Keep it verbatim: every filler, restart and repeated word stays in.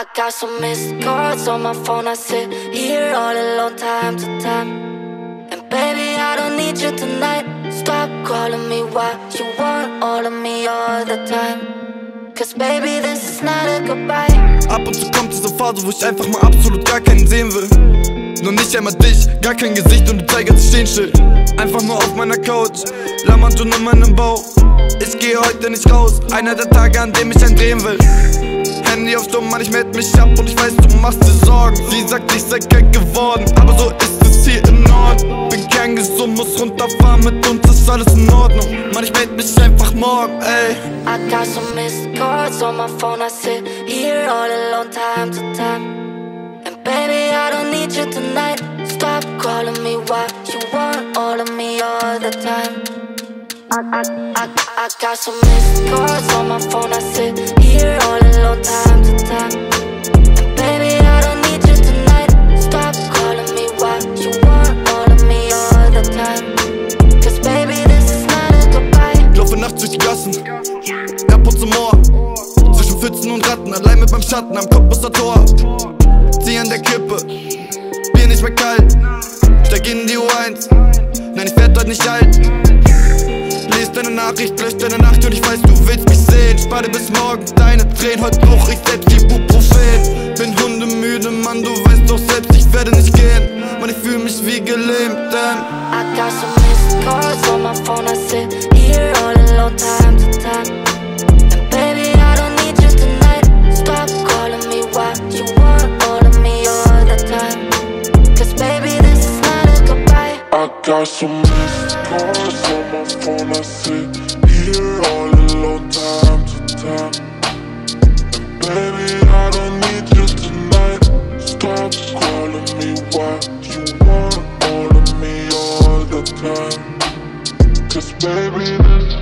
I got some missed calls on my phone. I sit here all alone time to time. And baby, I don't need you tonight. Stop calling me why you want all of me all the time. Cause baby, this is not a goodbye. Ab und zu kommt diese Phase, wo ich einfach mal absolut gar keinen sehen will. Nur nicht einmal dich, gar kein Gesicht und du Zeiger stehen still. Einfach nur auf meiner Couch, lammert und in meinem Bauch. Ich gehe heute nicht raus, einer der Tage, an dem ich einen drehen will. Handy auf Stumm, Mann, ich meld mich ab und ich weiß, du machst dir Sorgen. Sie sagt, ich sei krank geworden, aber so ist es hier im Norden. Bin kerngesund, muss runterfahren, mit uns ist alles in Ordnung. Mann, ich meld mich einfach morgen, ey. I got some missed calls on my phone. I sit here all alone time to time. And baby, I don't need you tonight. Stop calling me why you want all of me all the time. I, I, I, I got some missed calls on my phone. I sit here all alone time to time. And baby, I don't need you tonight. Stop calling me why you want all of me all the time. Cause baby, this is not a goodbye. Ich laufe nachts durch die Gassen, Airpods im Ohr, zwischen Pfützen und Ratten, allein mit meinem Schatten am Kopf ist das Tor. Zieh an der Kippe, Bier nicht mehr kalt, steig in die U eins, nein, ich werd dort nicht alt. Lies deine Nachricht, lösch deine Nacht und ich weiß, du willst mich sehen. Spar dir bis morgen deine Tränen, heute brauch ich selbst Ibuprofen. Bin hundemüde, Mann, du weißt doch selbst, ich werde nicht gehen. Mann, ich fühl mich wie gelähmt, denn I got some missed calls on my phone. I sit here all alone time to time. And baby, I don't need you tonight. Stop calling me why you want all of me all the time. Cause baby, this is not a goodbye. I got some missed calls on my phone. I sit here all alone time to time. And baby, I don't need you tonight. Stop calling me why you want all of me all the time. Cause baby, this